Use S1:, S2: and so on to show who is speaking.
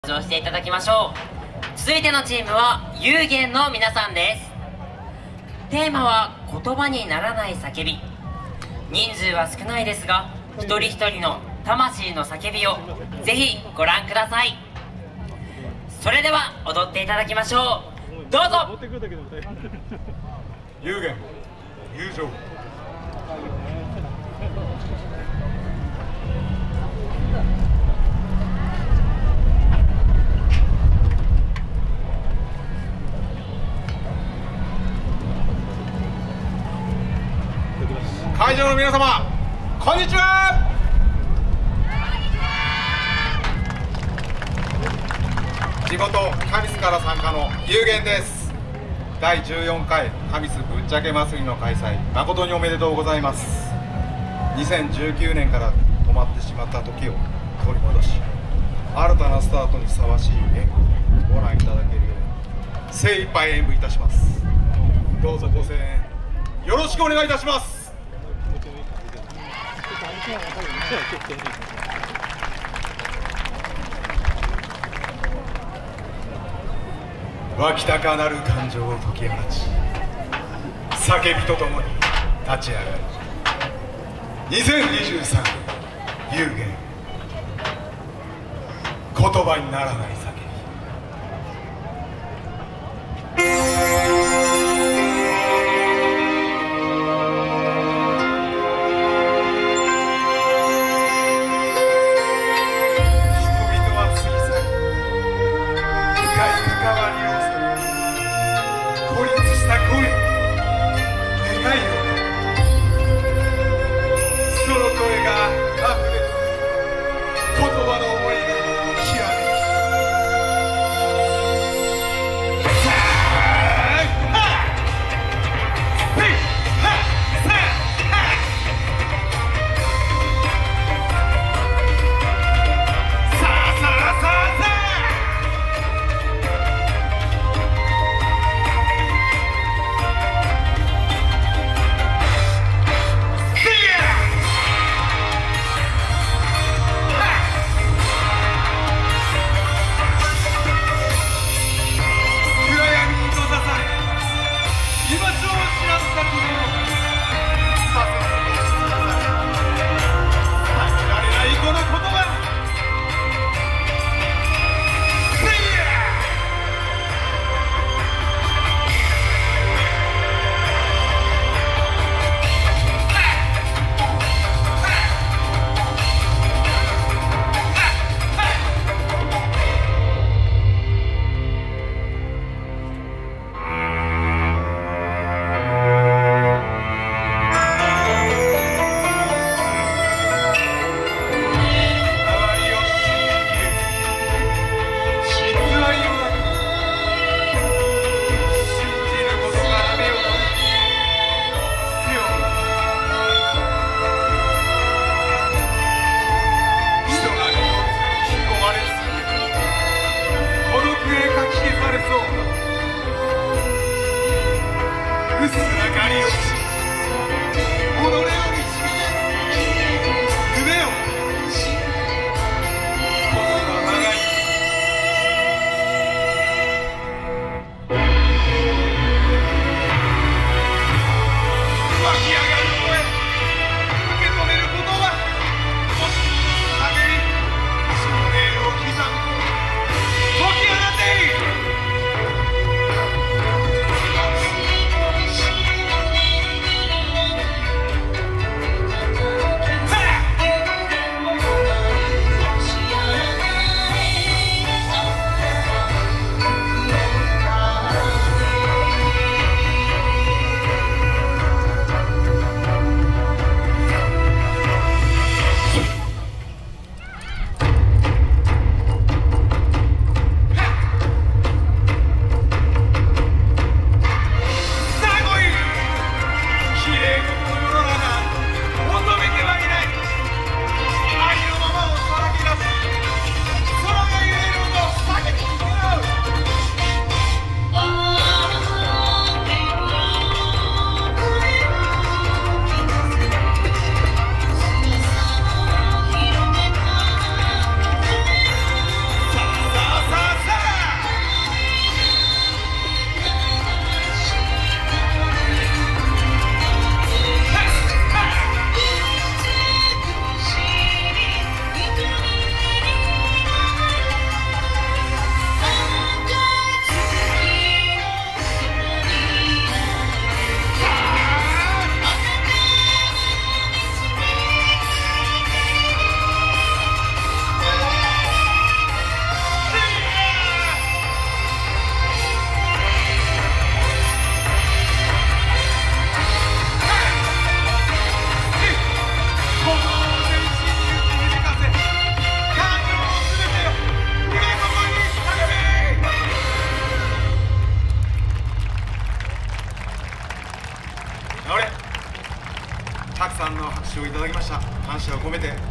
S1: 登場していただきましょう。続いてのチームは有限の皆さんです。テーマは言葉にならない叫び。人数は少ないですが、一人一人の魂の叫びをぜひご覧ください。それでは踊っていただきましょう。どうぞ。
S2: 有限友情。会場の皆様、こんにちは。地元神栖から参加の有限です。第14回神栖ぶっちゃけ祭りの開催、誠におめでとうございます。2019年から止まってしまった時を取り戻し、新たなスタートにふさわしい演舞をご覧いただけるように精一杯演舞いたします。どうぞご声援よろしくお願いいたします。湧き高なる感情を解き放ち、叫びとともに立ち上がる2023有限、言葉にならない叫び。 込めて